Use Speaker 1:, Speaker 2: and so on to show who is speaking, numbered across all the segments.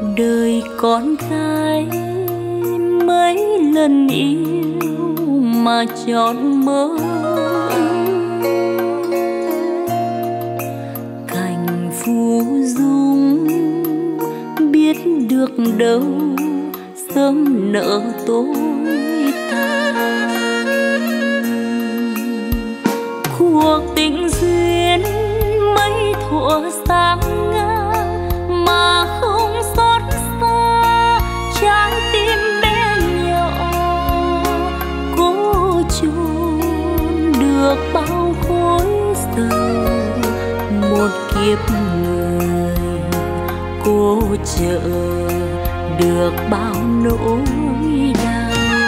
Speaker 1: đời con gái mấy lần yêu mà chọn mơ, cảnh phù dung biết được đâu sớm nợ tối tàn. Cuộc tình duyên mấy thuở sáng ngang mà không xót xa, trái tim bé nhỏ cố chôn được bao khối sầu. Một kiếp người cố chờ được bao nỗi đau.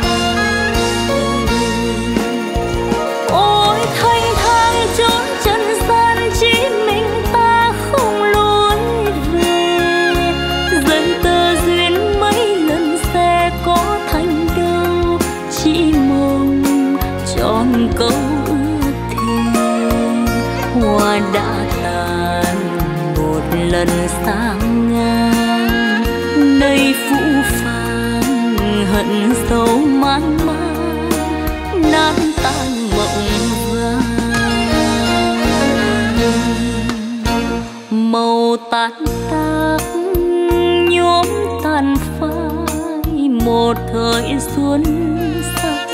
Speaker 1: Ôi thanh thang trốn trần gian, chỉ mình ta không lối về. Dần tơ duyên mấy lần sẽ có thành đâu, chỉ mong tròn câu ước thề. Hoa đã tàn một lần sang ngang, nay phũ phàng hận sâu man man, nát tan mộng vàng. Màu tàn tác nhóm tàn phai một thời xuân sắc,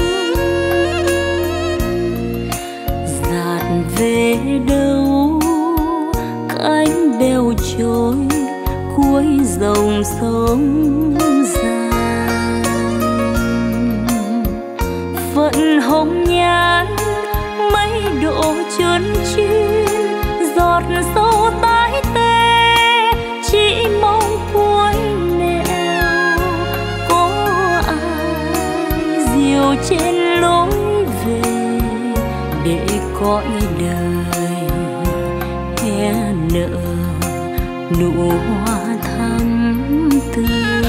Speaker 1: dạt về đâu cánh bèo trôi cuối dòng sông dài. Phận hồng nhan mấy độ trơn chuyên, giọt sâu tái tê chỉ mong cuối nẻo. Có ai dìu trên lối về để cõi đời hé nợ nụ hoa thắm tươi.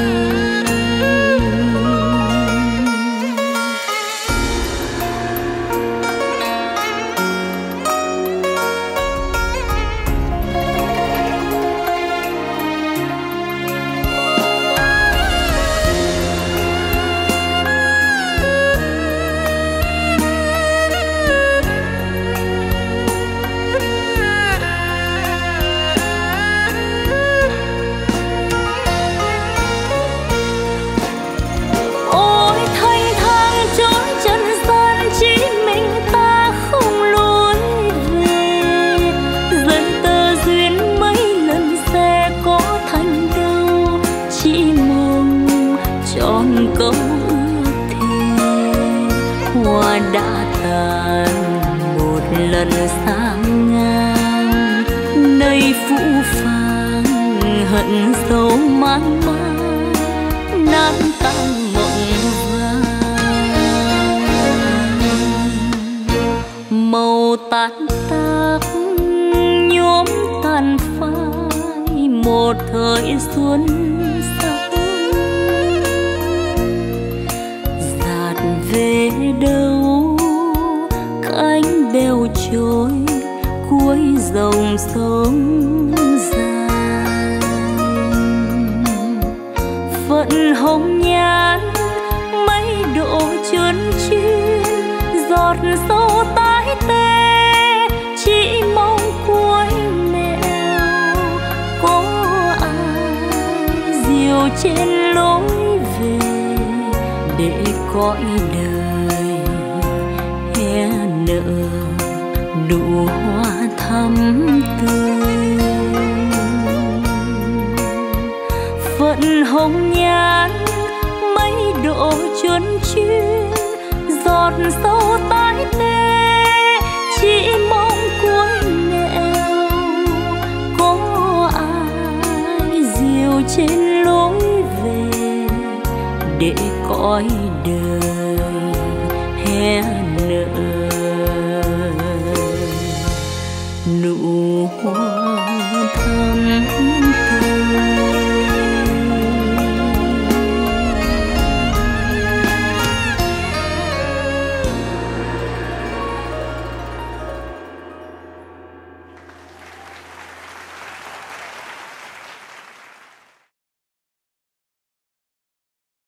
Speaker 1: Câu ước thề hoa đã tàn một lần sang ngang, nay phũ phàng hận sâu man man, nát tan mộng vàng. Màu tàn tác nhóm tàn phai một thời xuân sắc, về đâu cánh bèo trôi cuối dòng sông dài. Phận hồng nhan mấy độ trơn chuyên, giọt sâu tái tê chỉ mong cuối nẻo. Có ai dìu trên lối về để cõi đời hé nợ nụ hoa thắm tươi. Phận hồng nhan mấy độ trơn chuyên, giọt sâu tái tê chỉ mong cuối nẻo. Có ai dìu trên lối về để cõi đời hé